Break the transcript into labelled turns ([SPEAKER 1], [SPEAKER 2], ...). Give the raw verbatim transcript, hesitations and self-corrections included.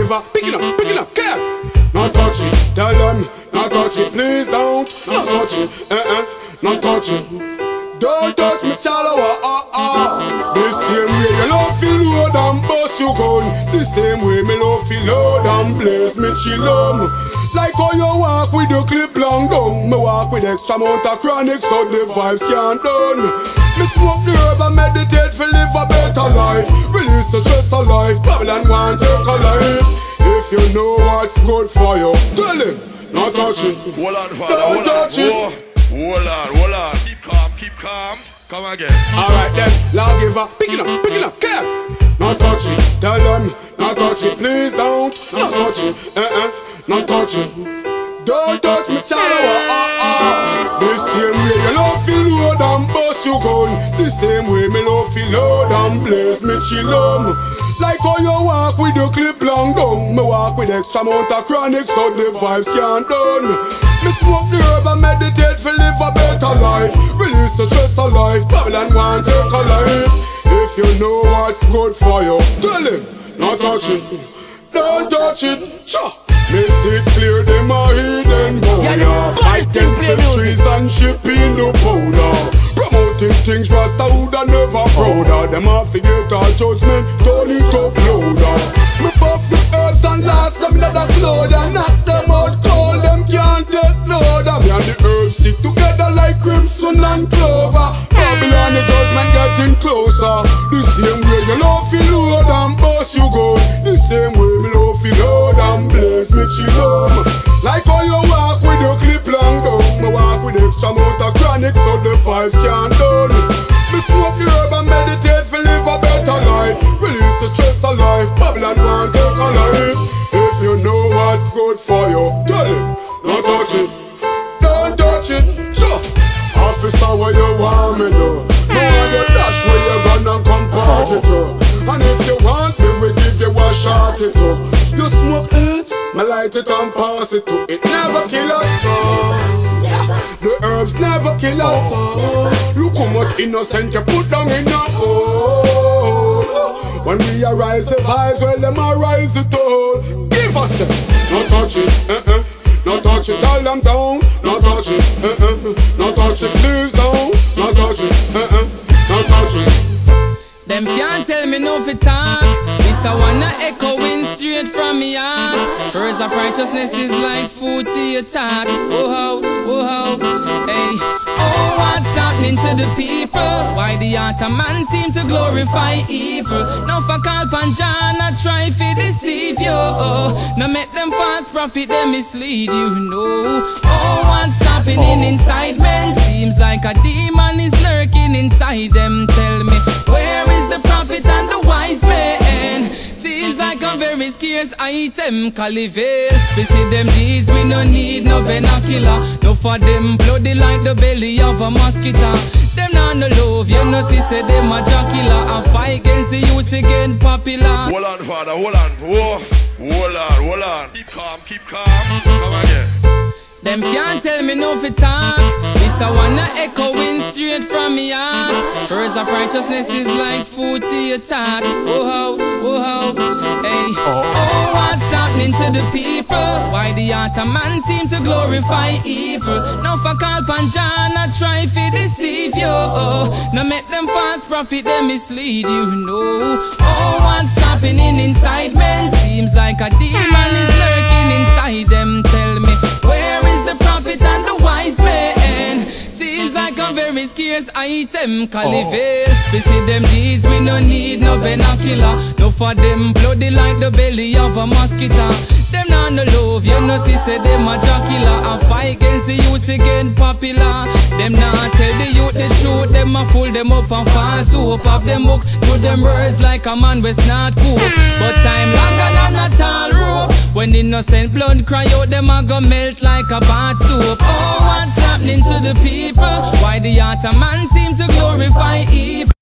[SPEAKER 1] Lawgiver, pick it up, pick it up, care. Not touch it, tell them, not touch it, please don't. Not touch it, eh eh, not touch it. Don't touch me, shallow, ah ah. The same way you love feel load and bust you gun. The same way me love feel load and blaze me chillum. Like how you walk with your clip long down. Me walk with extra amount of chronic so the vibes can't done. Me smoke the herb and meditate for live a better life. Release the stress of life, Babylon want take a life. If you know what's good for you, tell him, not touch it.
[SPEAKER 2] Hold on, father,
[SPEAKER 1] don't
[SPEAKER 2] hold
[SPEAKER 1] touch
[SPEAKER 2] on.
[SPEAKER 1] it.
[SPEAKER 2] Whoa. Hold on, hold on. Keep calm, keep calm. Come again.
[SPEAKER 1] Alright then, Lawgiver, pick it up, pick it up, care. Not touch it, tell them, not touch it, please don't. Not touch it, eh eh, not touch it. Don't touch me, shallow, ah ah. The same way you love feel load and bust you gun. The same way me love feel load and blaze me chillum. Like how you walk with your clip long down. Me walk with extra amount of chronic so the vibes can't done. Me smoke the herb and meditate for live a better life. Release the stress of life, Babylon want take a life. If you know what's good for you, tell him, not touch it. Don't touch it, sure. Me see clear them a hidden boulder. Fighting trees and shipping the powder. Promoting things Rasta woulda never prouder. Them a forget all judgment, turn it up louder. Me puff the herbs and last them in the cloud and knock them out cold. Them can't take louder. Me and the herbs stick together like crimson and clover. Babylon the judgment getting closer. The same way you love feel load and bust you go. The same way me love feel load and blaze me chillum. Like how you walk with your clip long down. Me walk with extra amount of chronic so the vibes can't done. Me smoke the herb and meditate for live a better life. Release the stress of life, Babylon want take a life. If you know what's good for you, tell him, not touch it. Don't touch it, sure. Officer, where you want me to? No want you dash where you gonna come party to. And if you want me, we give you a shot it to. You smoke herbs, me light it and pass it to. It never kill us, so the herbs never kill us, so look how much innocent you put down in your hole. When we arise the vibes, well them arise it all. Give us them, not touch it, eh eh. Not touch it, tell them down. Not touch it, eh eh. Not touch it, please don't. Not touch it, eh eh. Not touch it.
[SPEAKER 3] Them can't tell me no fi talk. This I wanna echoing straight from me heart. Words of righteousness is like food to your talk. Oh how, oh how, hey. Oh what's happening to the people? Why the heart of man seem to glorify evil? Now for call Panjan I try fi deceive you. Now make them false prophet them mislead you know. Oh what's happening inside men? Seems like a demon is lurking inside them. Tell me where is the prophet and the wise man? Seems like a very scarce item, Calivel. We see them deeds, we no need no binocular. No for them bloody like the belly of a mosquito. Them not no love, you know see say them a jocular. A fight against the youth again popular.
[SPEAKER 2] Hold on, father, hold on. Whoa. Hold on, hold on. Keep calm, keep calm. Come again.
[SPEAKER 3] Them can't tell me no fi talk. This I wanna echoing straight from me heart. Words of righteousness is like food to your talk. Oh how, oh how, hey. Oh what's happening to the people? Why the heart of man seem to glorify evil? Now for call Panjan I try fi deceive you. Now make them false prophet them mislead you know. Oh what's happening inside men? Seems like a demon is lurking inside them. Tell me where is the prophet and the wise man? Seems like a very scarce item, Calivel. We see them deeds, we no need no binocular. No for them bloody like the belly of a mosquito. Them not no love, you know see say them a jocular. A fight against the youth again popular. Them not tell the youth the truth, them a fool them up and false hope of them book. To them words like a man was not cool. But time longer than a tall rope. When innocent blood cry out, them a go melt like a bath soap. Oh, what's happening to the people? Why the heart of man seem to glorify evil?